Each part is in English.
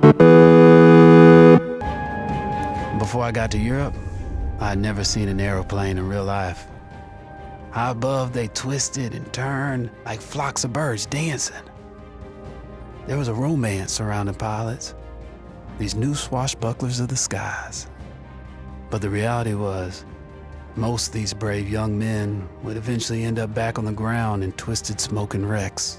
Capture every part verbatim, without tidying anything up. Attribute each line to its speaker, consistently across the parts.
Speaker 1: Before I got to Europe, I had never seen an aeroplane in real life. High above, they twisted and turned like flocks of birds dancing. There was a romance surrounding pilots, these new swashbucklers of the skies. But the reality was, most of these brave young men would eventually end up back on the ground in twisted smoking wrecks.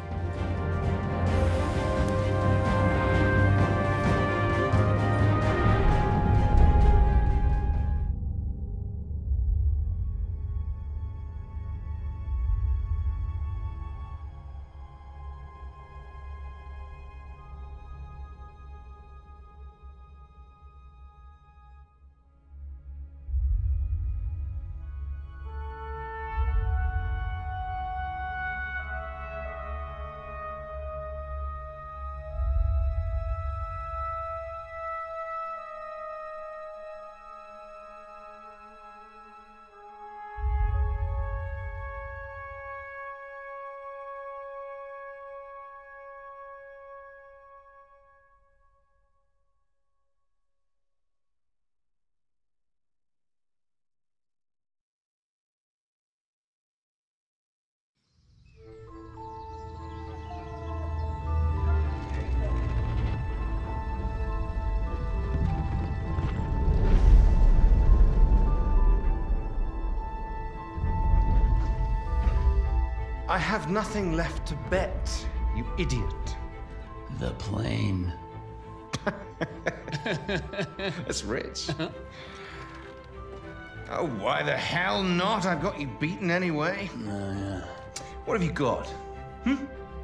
Speaker 2: I have nothing left to bet, you idiot.
Speaker 1: The plane.
Speaker 2: That's rich. Oh, why the hell not? I've got you beaten anyway.
Speaker 1: Oh, yeah.
Speaker 2: What have you got? Hmm?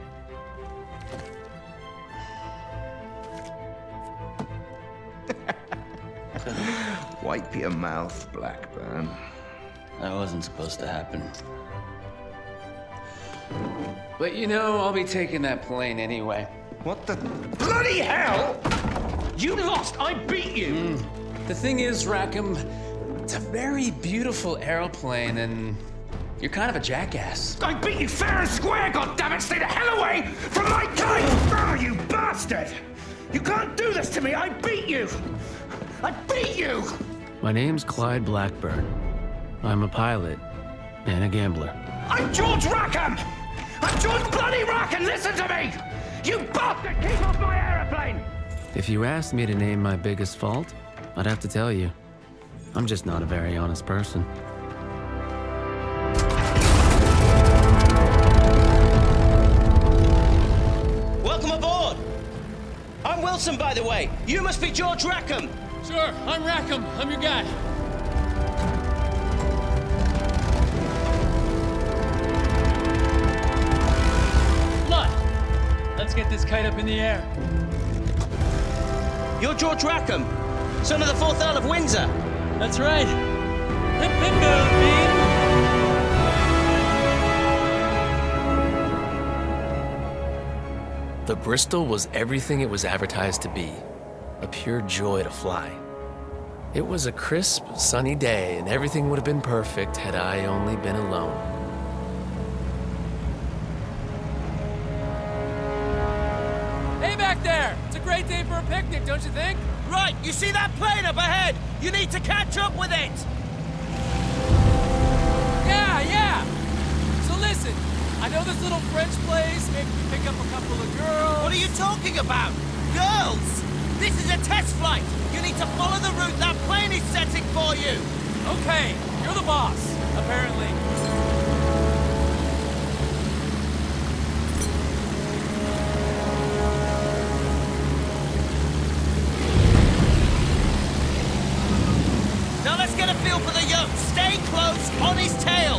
Speaker 2: Wipe your mouth, Blackburn.
Speaker 1: That wasn't supposed to happen. But you know, I'll be taking that plane anyway.
Speaker 2: What the bloody hell? You lost! I beat you!
Speaker 1: Mm. The thing is, Rackham, it's a very beautiful aeroplane, and you're kind of a jackass.
Speaker 2: I beat you fair and square, goddammit! Stay the hell away from my kite! Oh, you bastard! You can't do this to me! I beat you! I beat you!
Speaker 1: My name's Clyde Blackburn. I'm a pilot and a gambler.
Speaker 2: I'm George Rackham! I'm George bloody Rackham! Listen to me! You bastard! Keep off my aeroplane!
Speaker 1: If you asked me to name my biggest fault, I'd have to tell you. I'm just not a very honest person.
Speaker 3: Welcome aboard! I'm Wilson, by the way. You must be George Rackham.
Speaker 4: Sure, I'm Rackham. I'm your guy. Let's get this kite up in the air.
Speaker 3: You're George Rackham, son of the fourth Earl of Windsor.
Speaker 4: That's right. Hip hip bean.
Speaker 1: The Bristol was everything it was advertised to be. A pure joy to fly. It was a crisp, sunny day, and everything would have been perfect had I only been alone.
Speaker 4: Back there! It's a great day for a picnic, don't you think?
Speaker 3: Right, you see that plane up ahead? You need to catch up with it!
Speaker 4: Yeah, yeah! So listen, I know this little French place, maybe we pick up a couple of girls...
Speaker 3: What are you talking about? Girls! This is a test flight! You need to follow the route that plane is setting for you!
Speaker 4: Okay, you're the boss, apparently.
Speaker 3: Get a feel for the yoke. Stay close on his tail.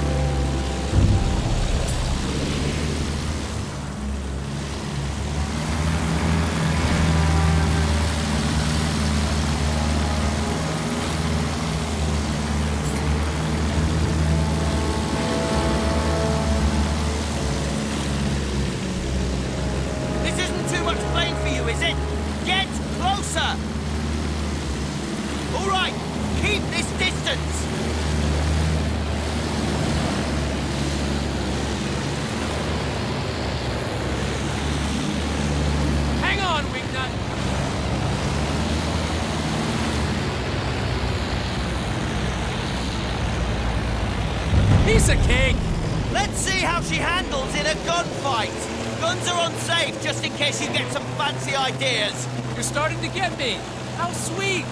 Speaker 3: This isn't too much plane for you, is it? Get closer. All right. Keep this distance!
Speaker 4: Piece of cake!
Speaker 3: Let's see how she handles in a gunfight. Guns are unsafe, just in case you get some fancy ideas.
Speaker 4: You're starting to get me. How sweet!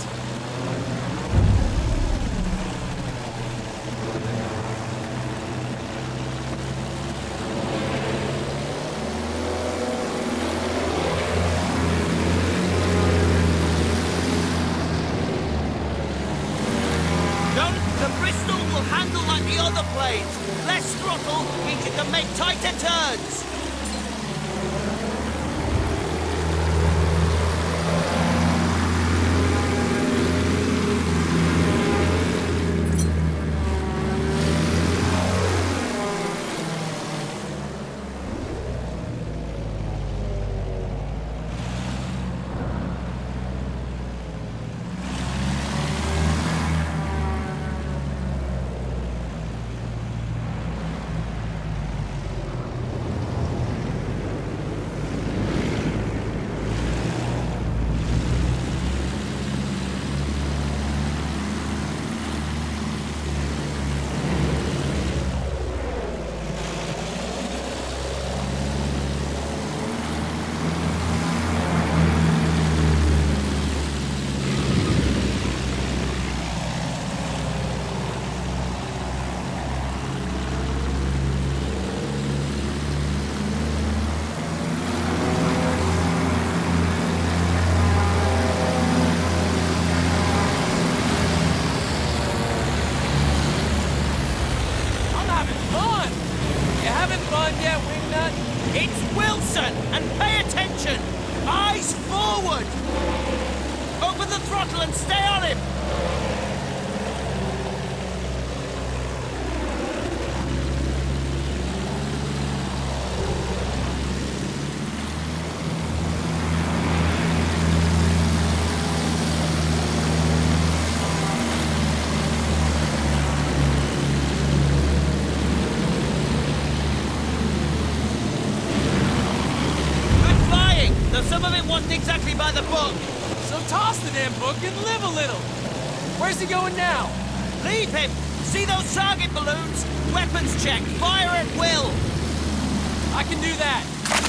Speaker 3: The Bristol will handle like the other planes. Less throttle means you can make tighter turns. It's Wilson, and pay attention! Eyes forward! Open the throttle and stay on him! Some of it wasn't exactly by the book.
Speaker 4: So toss the damn book and live a little. Where's he going now?
Speaker 3: Leave him! See those target balloons? Weapons check. Fire at will.
Speaker 4: I can do that.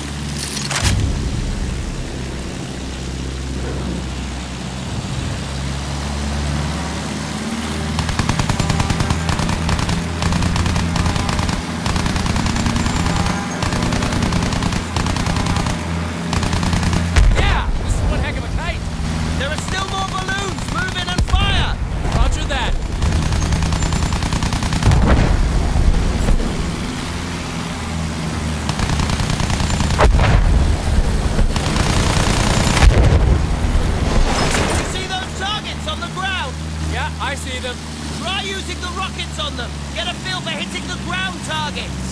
Speaker 4: I see them.
Speaker 3: Try using the rockets on them. Get a feel for hitting the ground targets.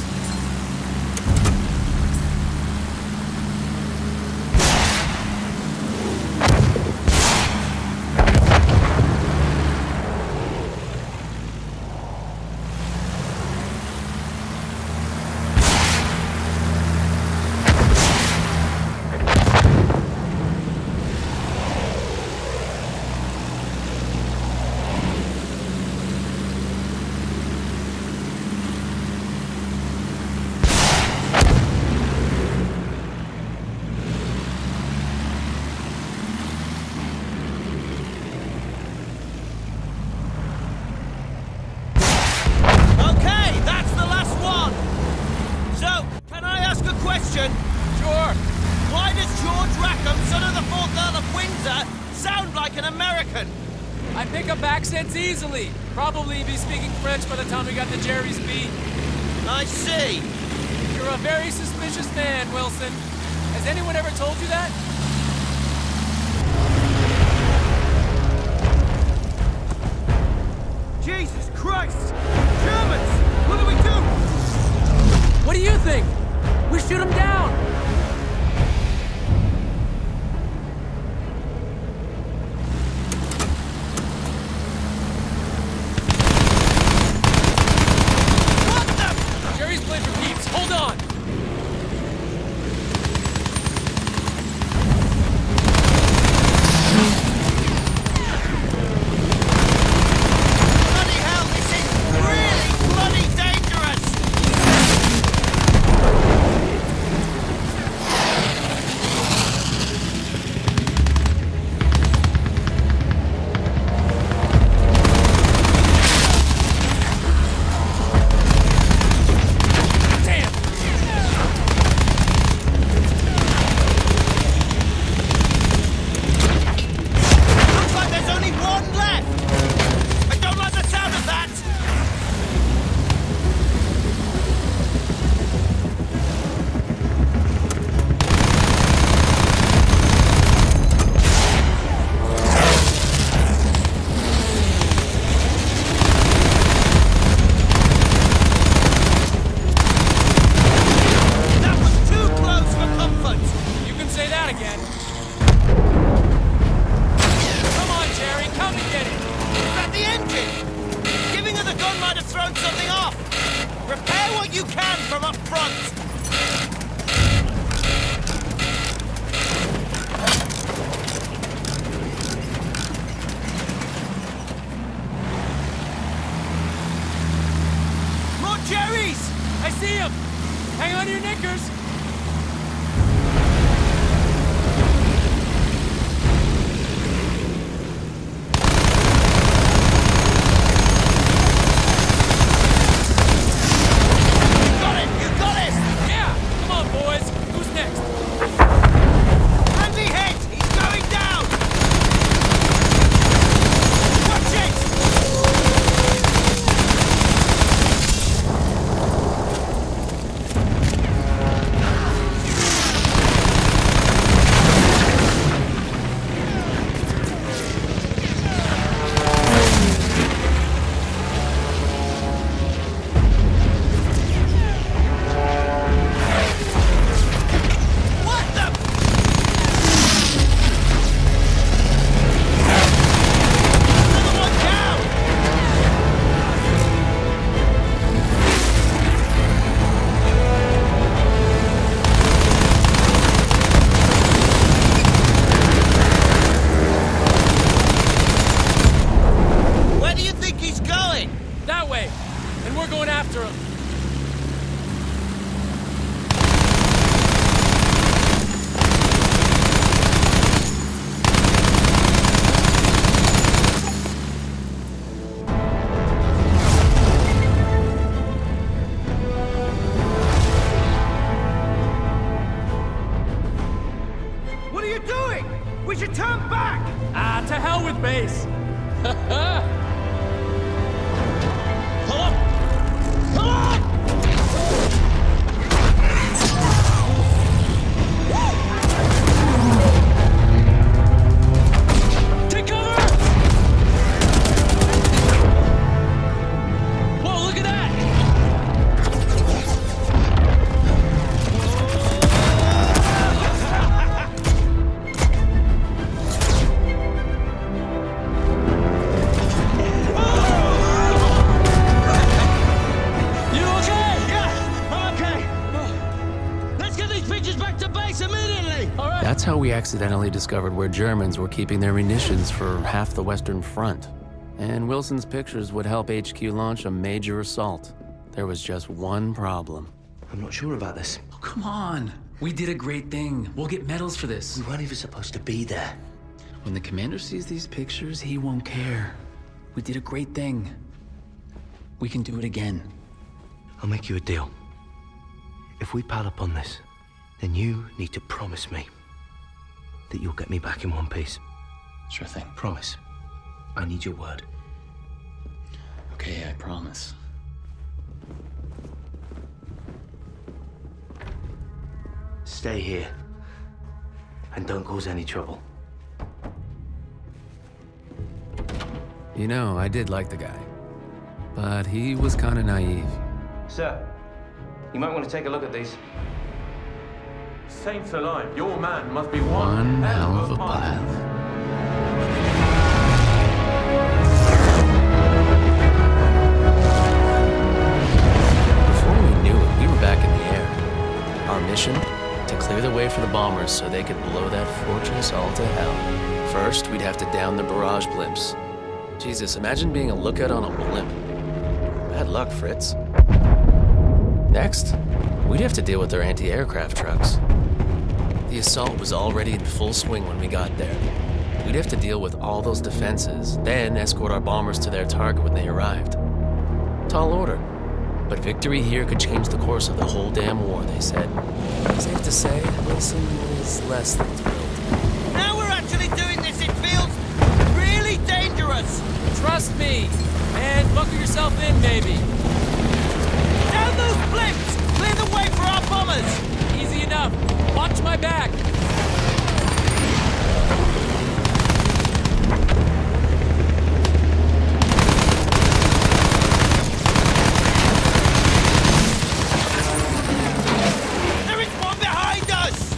Speaker 4: Sure.
Speaker 3: Why does George Rackham, son of the fourth Earl of Windsor, sound like an American?
Speaker 4: I pick up accents easily. Probably be speaking French by the time we got to Jerry's beat.
Speaker 3: I see.
Speaker 4: You're a very suspicious man, Wilson. Has anyone ever told you that?
Speaker 3: Jesus Christ! Germans! What do we do?
Speaker 4: What do you think? We shoot them down!
Speaker 3: What the?
Speaker 4: Jerry's playing for keeps. Hold on!
Speaker 3: Bloody hell, this is really bloody dangerous!
Speaker 4: to your knickers.
Speaker 5: That's how we accidentally discovered where Germans were keeping their munitions for half the Western Front. And Wilson's pictures would help H Q launch a major assault. There was just one problem.
Speaker 6: I'm not sure about this.
Speaker 7: Oh, come on. We did a great thing. We'll get medals for this.
Speaker 6: We weren't even supposed to be there.
Speaker 7: When the commander sees these pictures, he won't care. We did a great thing. We can do it again.
Speaker 6: I'll make you a deal. If we pile up on this, then you need to promise me that you'll get me back in one piece.
Speaker 7: Sure thing.
Speaker 6: Promise. I need your word.
Speaker 7: Okay, I promise.
Speaker 6: Stay here. And don't cause any trouble.
Speaker 5: You know, I did like the guy. But he was kind of naive.
Speaker 8: Sir, you might want to take a look at these.
Speaker 9: Saints alive, your man must be one,
Speaker 5: One hell of a pilot. Before we knew it, we were back in the air. Our mission? To clear the way for the bombers so they could blow that fortress all to hell. First, we'd have to down the barrage blimps. Jesus, imagine being a lookout on a blimp. Bad luck, Fritz. Next, we'd have to deal with their anti-aircraft trucks. The assault was already in full swing when we got there. We'd have to deal with all those defenses, then escort our bombers to their target when they arrived. Tall order. But victory here could change the course of the whole damn war, they said. Safe to say, Wilson was less than thrilled.
Speaker 3: Now we're actually doing this, it feels really dangerous.
Speaker 4: Trust me. And buckle yourself in, maybe.
Speaker 3: Down those blimps! Clear the way for our bombers!
Speaker 4: Easy enough. Watch my back.
Speaker 3: There is one behind us!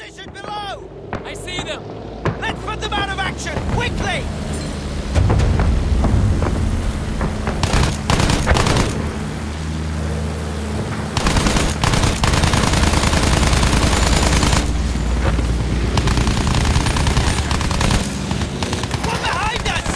Speaker 3: position below!
Speaker 4: I see them!
Speaker 3: Let's put them out of action, quickly! One behind us!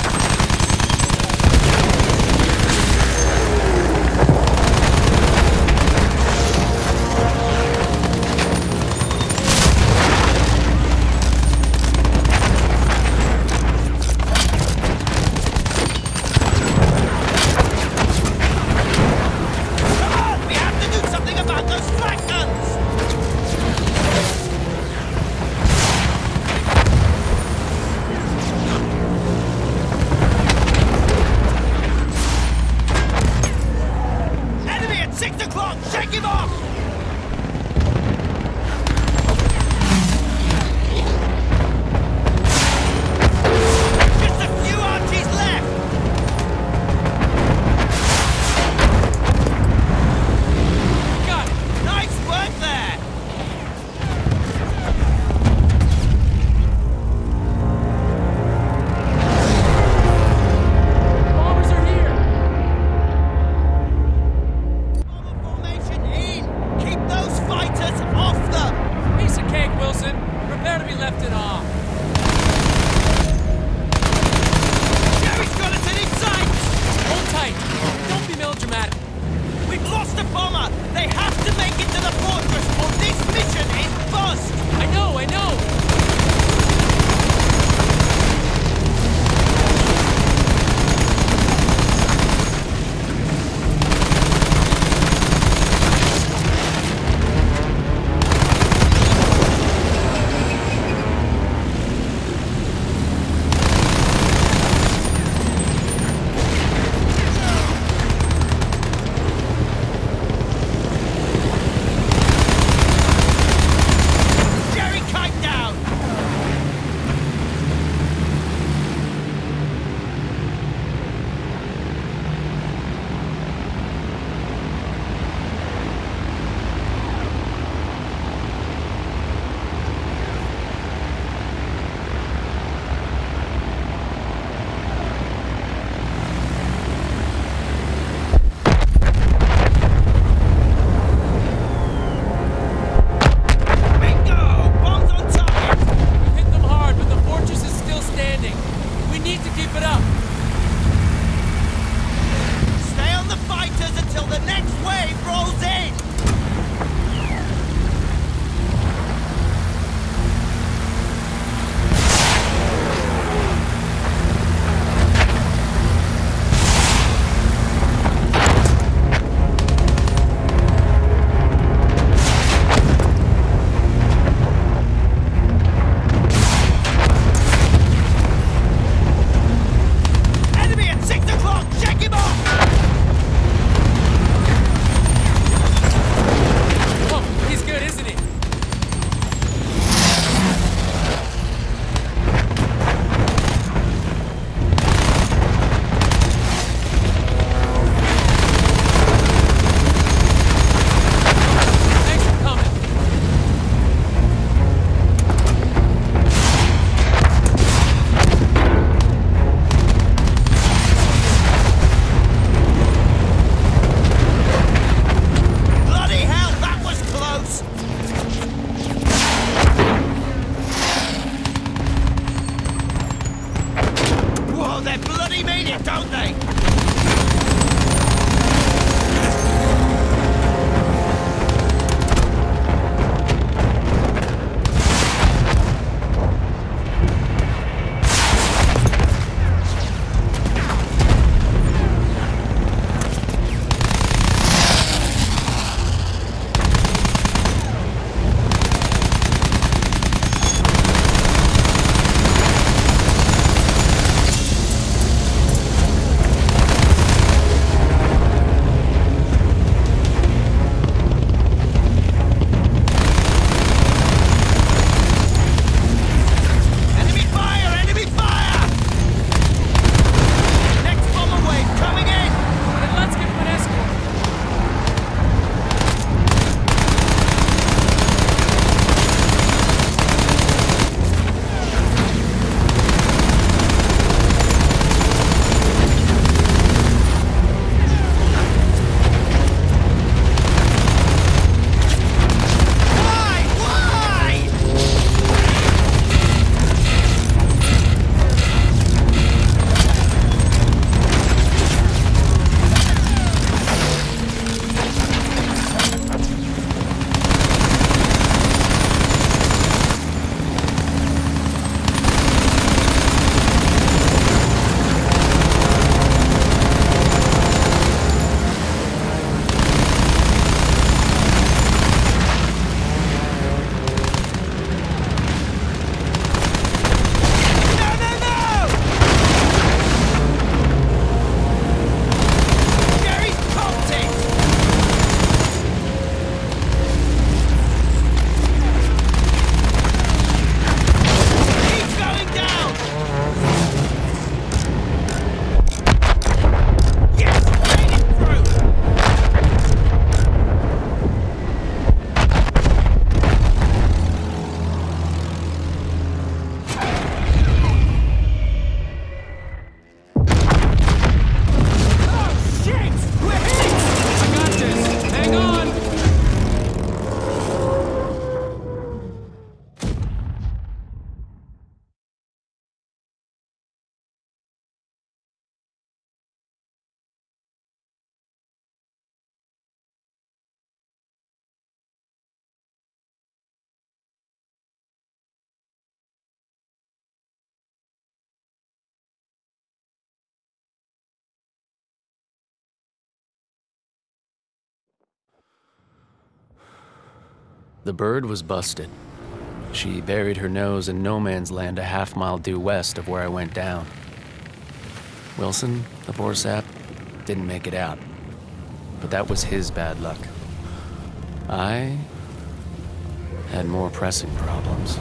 Speaker 5: The bird was busted. She buried her nose in no man's land a half mile due west of where I went down. Wilson, the poor sap, didn't make it out. But that was his bad luck. I had more pressing problems.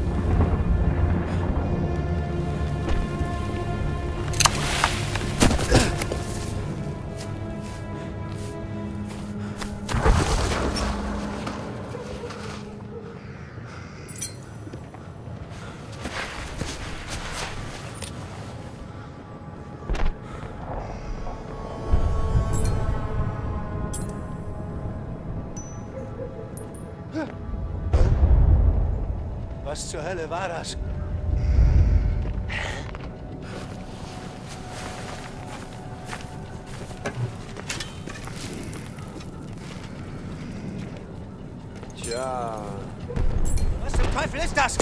Speaker 10: Was zur Hölle war das? Tja. Was zum Teufel ist das?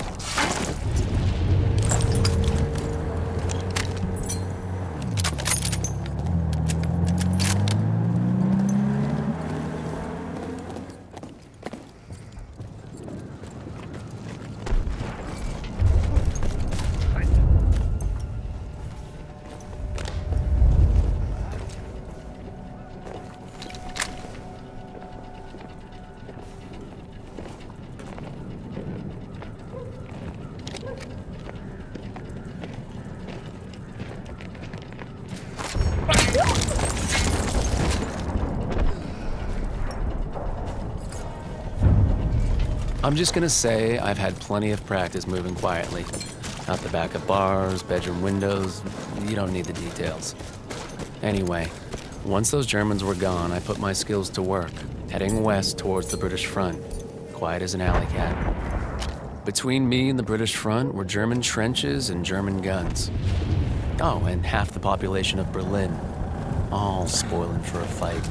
Speaker 5: I'm just gonna say I've had plenty of practice moving quietly. Out the back of bars, bedroom windows, you don't need the details. Anyway, once those Germans were gone, I put my skills to work, heading west towards the British front, quiet as an alley cat. Between me and the British front were German trenches and German guns. Oh, and half the population of Berlin, all spoiling for a fight.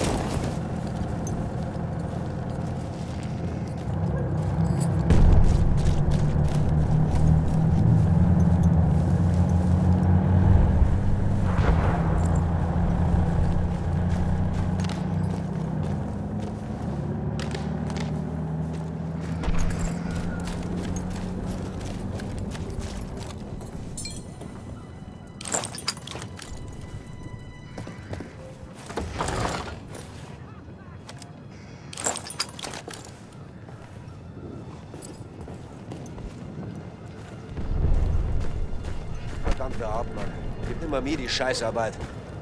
Speaker 10: Verdammte Art, Mann. Gibt immer mir die Scheißarbeit.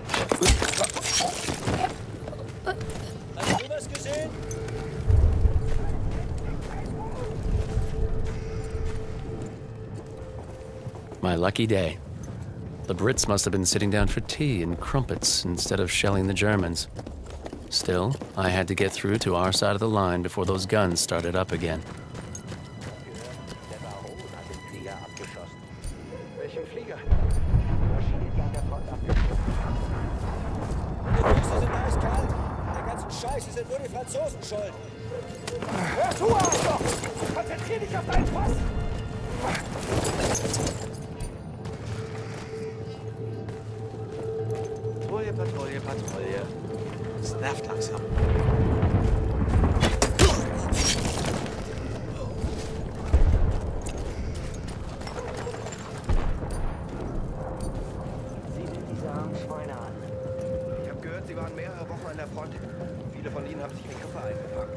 Speaker 10: Hast du was gesehen?
Speaker 5: My lucky day. The Brits must have been sitting down for tea and crumpets instead of shelling the Germans. Still, I had to get through to our side of the line before those guns started up again.
Speaker 10: Welchen Flieger? Scheiße, sind nur die Franzosen schuld. Hör zu, Arschloch! Konzentrier dich auf deinen Pass! Patrouille, Patrouille, Patrouille. Das nervt langsam.
Speaker 6: Sieh dir diese armen Schweine an.
Speaker 10: Ich habe gehört, sie waren mehrere Wochen an der Front. Viele von ihnen haben sich in Köpfe eingefangen.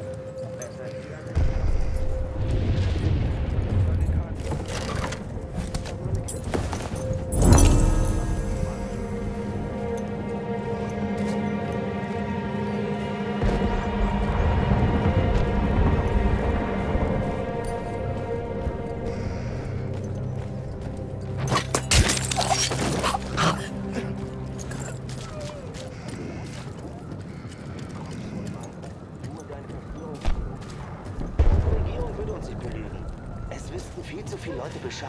Speaker 6: Viel zu viele Leute Bescheid.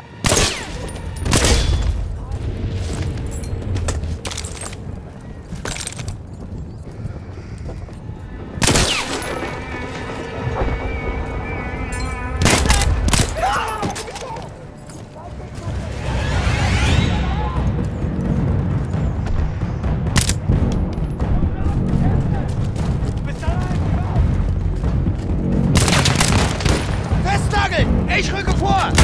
Speaker 3: What?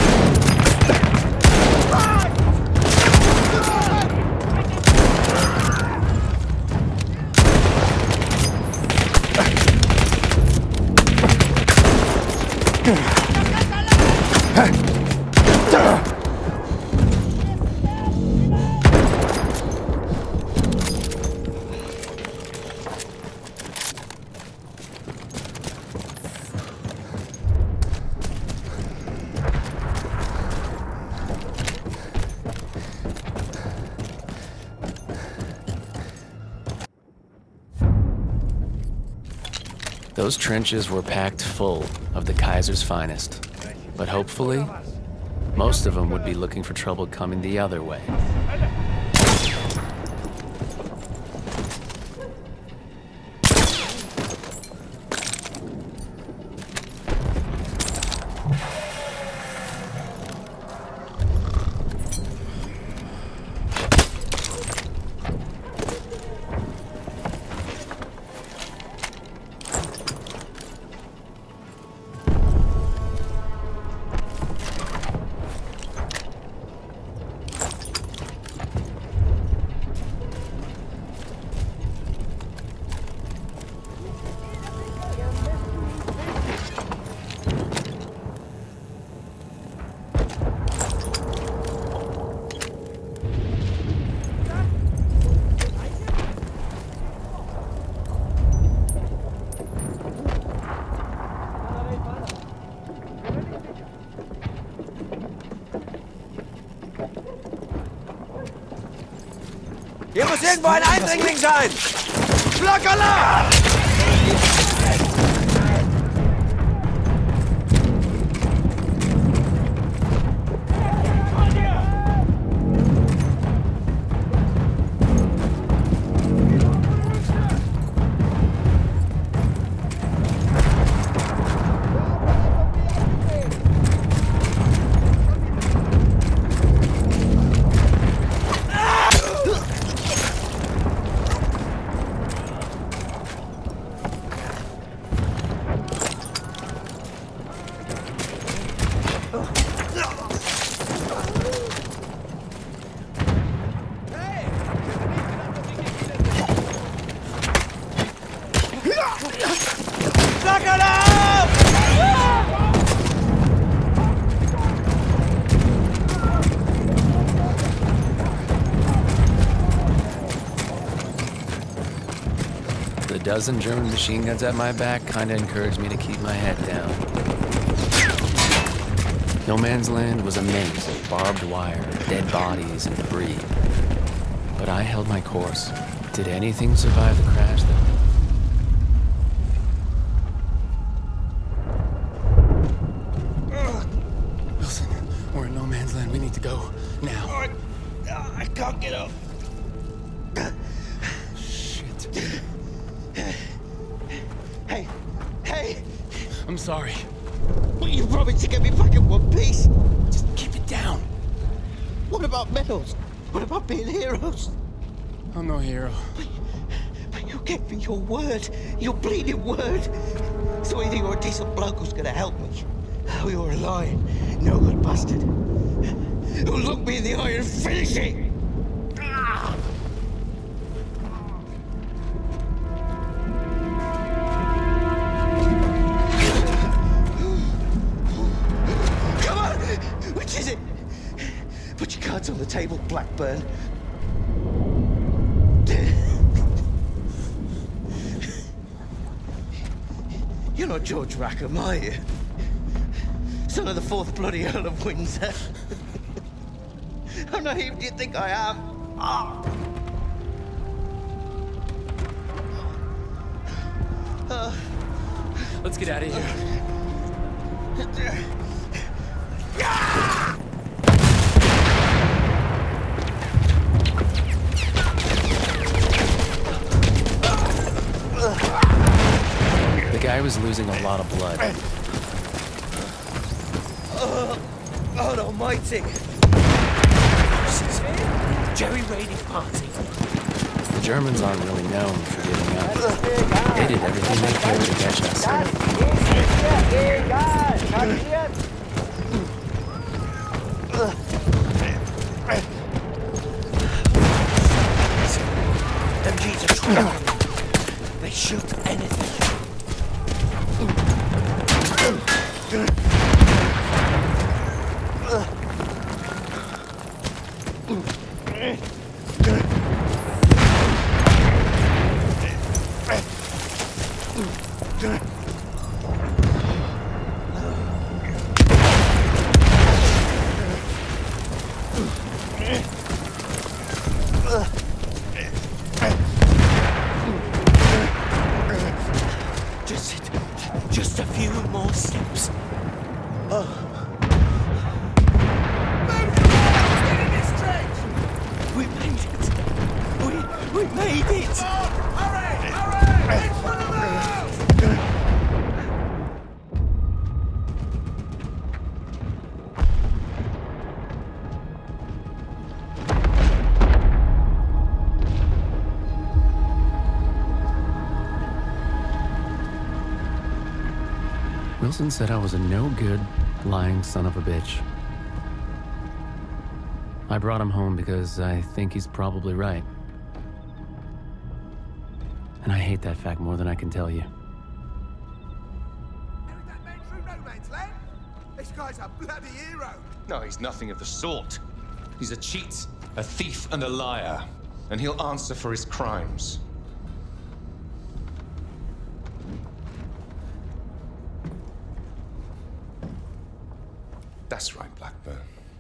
Speaker 5: Those trenches were packed full of the Kaiser's finest. But hopefully, most of them would be looking for trouble coming the other way.
Speaker 3: Hier muss irgendwo ein Eindringling sein! Flockerla!
Speaker 5: The dozen German machine guns at my back kinda encouraged me to keep my head down. No Man's Land was a maze of barbed wire, dead bodies, and debris. But I held my course. Did anything survive the crash, though?
Speaker 7: Wilson, we're in No Man's Land. We need to go now.
Speaker 3: I, I can't get up.
Speaker 7: Shit.
Speaker 3: Hey, hey!
Speaker 7: I'm sorry.
Speaker 3: Well, you promised to get me back in one piece.
Speaker 7: Just keep it down.
Speaker 3: What about medals? What about being heroes?
Speaker 7: I'm no hero.
Speaker 3: But, but you gave me your word, your bleeding word. So either you're a decent bloke who's gonna help me, or you're a lying, no good bastard who'll look me in the eye and finish it. Ah! Come on, which is it? Put your cards on the table, Blackburn. You're not George Rackham, are you? Son of the fourth bloody Earl of Windsor. How naive do you think I am? Ah. Uh.
Speaker 7: Let's get out of here.
Speaker 3: Yeah!
Speaker 5: The guy was losing a lot of blood.
Speaker 3: Oh, God almighty. Jerry raiding party.
Speaker 5: The Germans aren't really known for giving up. They did everything they could to catch us.
Speaker 3: Just, just a few more steps. Oh. We made it. We, we made it.
Speaker 10: Hurry! Hurry! It's one of those!
Speaker 7: Wilson said I was a no-good, lying son of a bitch. I brought him home because I think he's probably right. And I hate that fact more than I can tell you.
Speaker 10: Carry that man through no man's land? This guy's a bloody hero.
Speaker 2: No, he's nothing of the sort. He's a cheat, a thief, and a liar. And he'll answer for his crimes. That's right, Blackburn.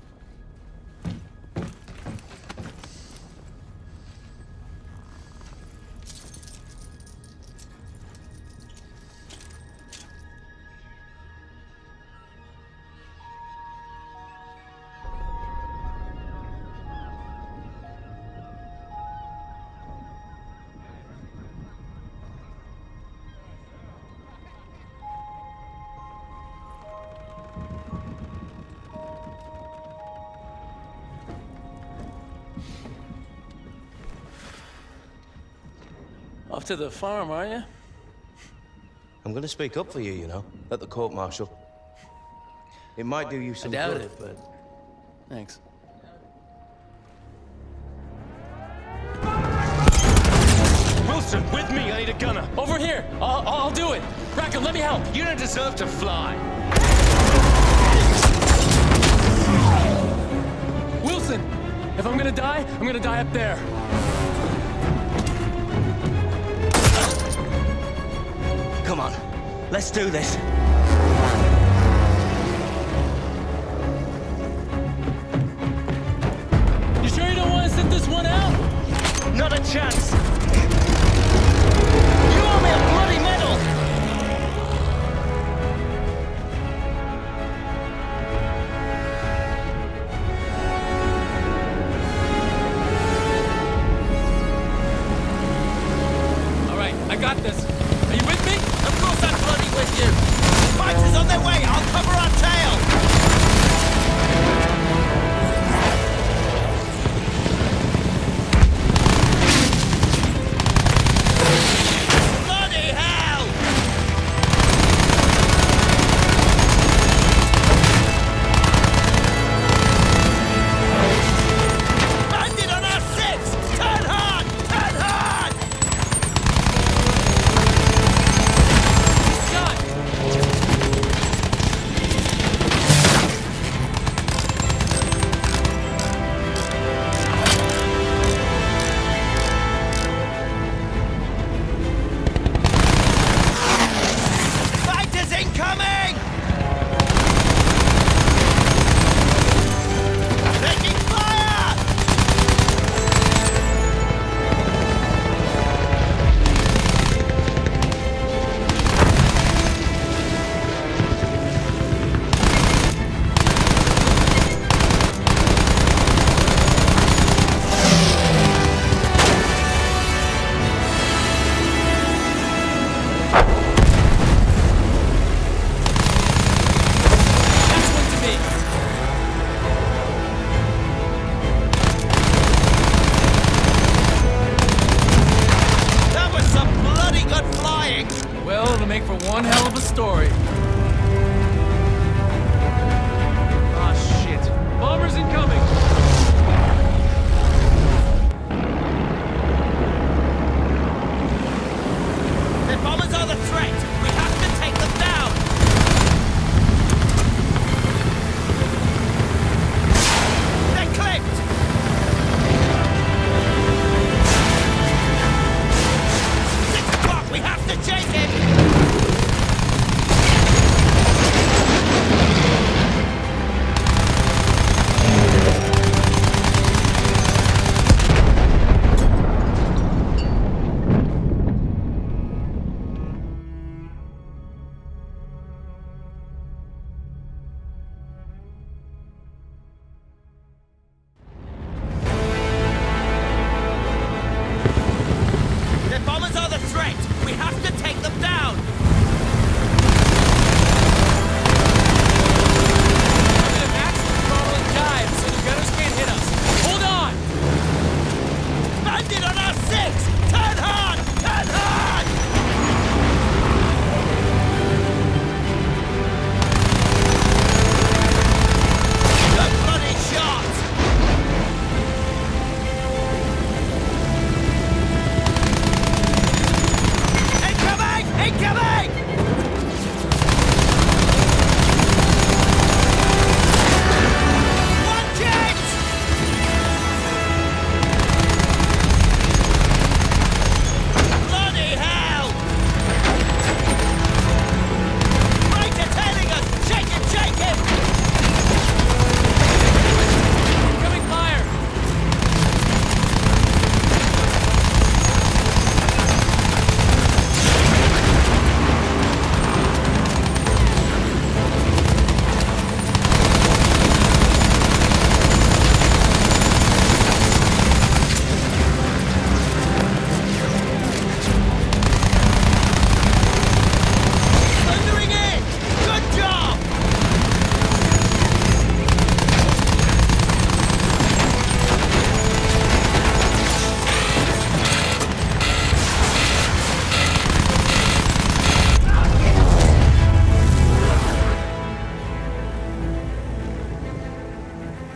Speaker 5: Off to the farm, are you?
Speaker 6: I'm gonna speak up for you, you know, at the court-martial. It might do you some
Speaker 5: I doubt
Speaker 6: good.
Speaker 5: it, but thanks.
Speaker 2: Wilson, with me, I need a gunner.
Speaker 5: Over here! I'll, I'll do it! Rackham, let me help!
Speaker 2: You don't deserve to fly.
Speaker 5: Wilson! If I'm gonna die, I'm gonna die up there.
Speaker 3: Come on, let's do this.
Speaker 5: You sure you don't want to sit this one out?
Speaker 3: Not a chance. You owe me a bloody medal.
Speaker 5: All right, I got this. Are you with me?
Speaker 3: Of course I'm bloody with you. Fighters on their way. I'll cover our tail. Bloody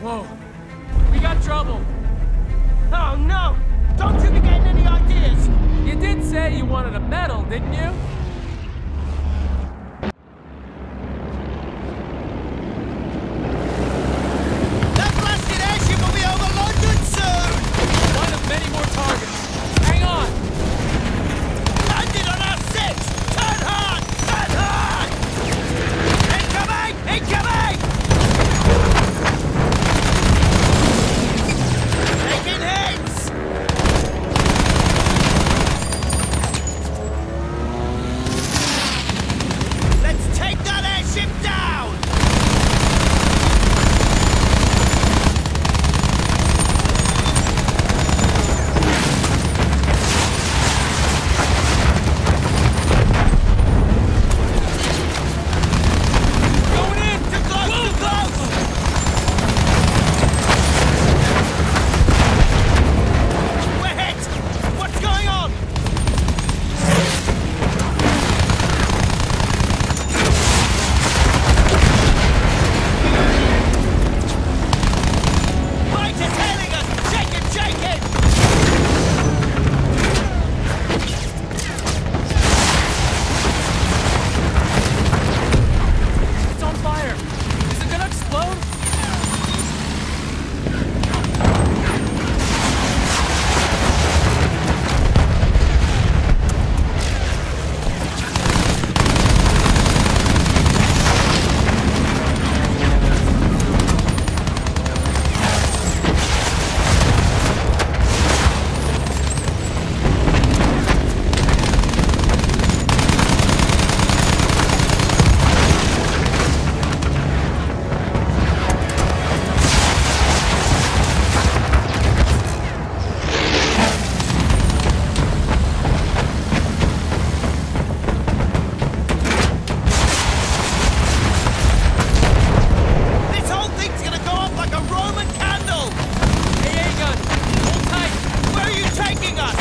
Speaker 4: Whoa. We got trouble.
Speaker 3: Oh, no! Don't you be getting any ideas!
Speaker 4: You did say you wanted a medal, didn't you?
Speaker 3: That blasted airship will be over London soon!
Speaker 4: One of many more targets. Hang on!
Speaker 3: Landed on our six! Turn hard! Turn hard! Incoming! Incoming! Taking hits! Let's take that airship down! Going in! Too close! Too close! We're hit! What's going on? Right, it's hailing us! Shake it, shake it!
Speaker 4: It's on fire. Is it gonna explode?
Speaker 3: This whole thing's gonna go up like a Roman candle!
Speaker 4: A A gun. Hold tight.
Speaker 3: Where are you taking us?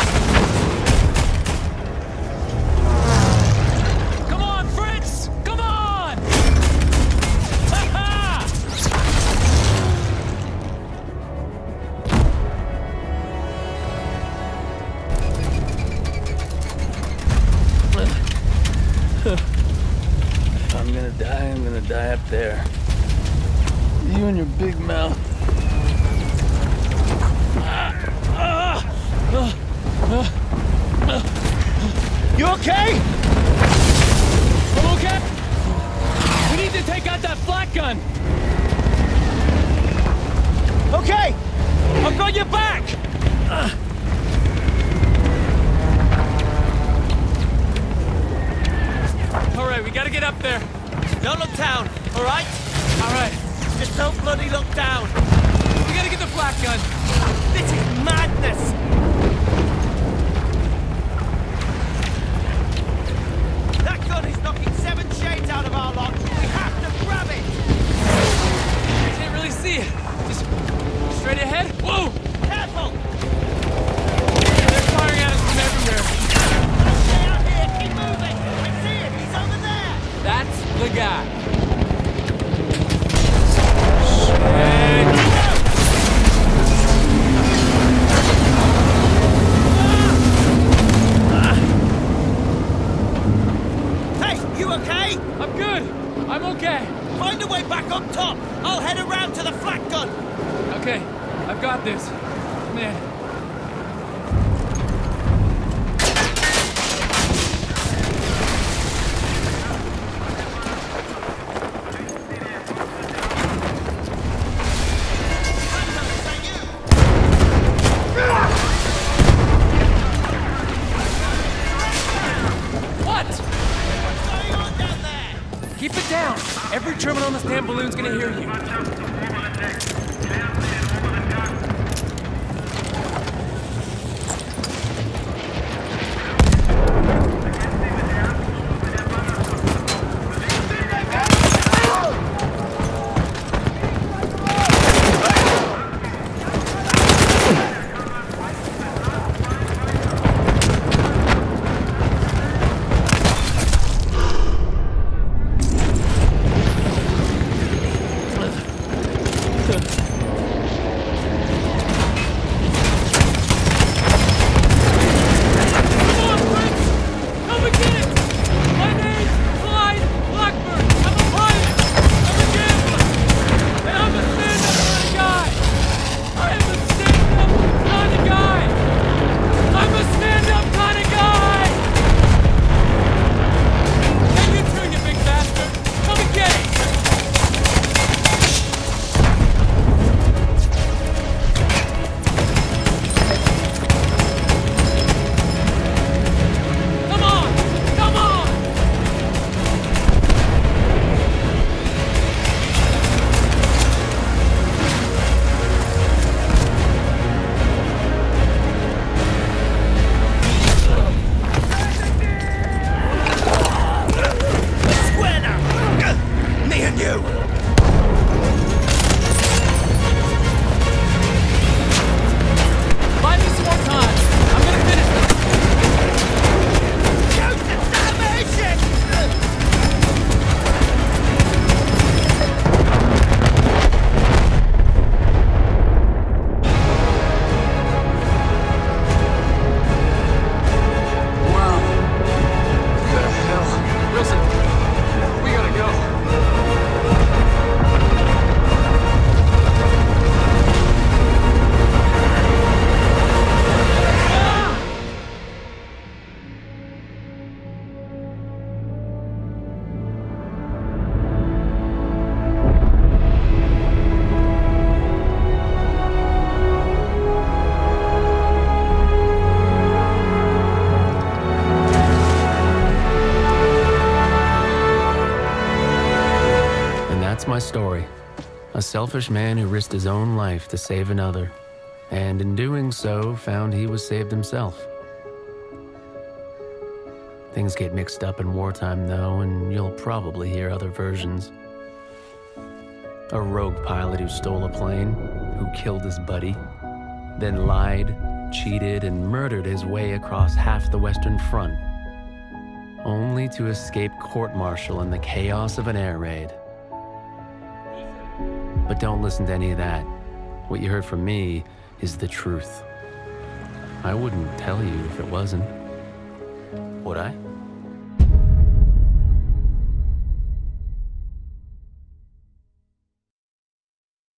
Speaker 4: Come on, Fritz! Come on! Ha-ha!
Speaker 7: If I'm gonna die, I'm gonna die up there. You and your big mouth.
Speaker 3: You okay?
Speaker 4: I'm okay. We need to take out that flak gun.
Speaker 3: Okay! I've got your back!
Speaker 4: All right, we gotta get up there.
Speaker 3: Don't look down, alright?
Speaker 4: All right,
Speaker 3: Just don't bloody look down!
Speaker 4: we gotta get the flak gun.
Speaker 3: This is madness! That gun is knocking seven shades out of our lot! We have to grab it!
Speaker 4: Can't really see it. Just straight ahead. Whoa!
Speaker 3: Careful!
Speaker 4: They're firing at us from everywhere.
Speaker 3: Stay out here! Keep moving! I see it! He's over there!
Speaker 4: That's the guy.
Speaker 3: Hey, you okay?
Speaker 4: I'm good. I'm okay.
Speaker 3: Find a way back up top! I'll head around to the flak gun!
Speaker 4: Okay, I've got this. Man. What?
Speaker 3: What's going on down there?
Speaker 4: Keep it down. Every German on this damn balloon's gonna hear you.
Speaker 5: selfish man who risked his own life to save another, and in doing so, found he was saved himself. Things get mixed up in wartime, though, and you'll probably hear other versions. A rogue pilot who stole a plane, who killed his buddy, then lied, cheated, and murdered his way across half the Western Front, only to escape court-martial in the chaos of an air raid. But don't listen to any of that. What you heard from me is the truth. I wouldn't tell you if it wasn't. Would I?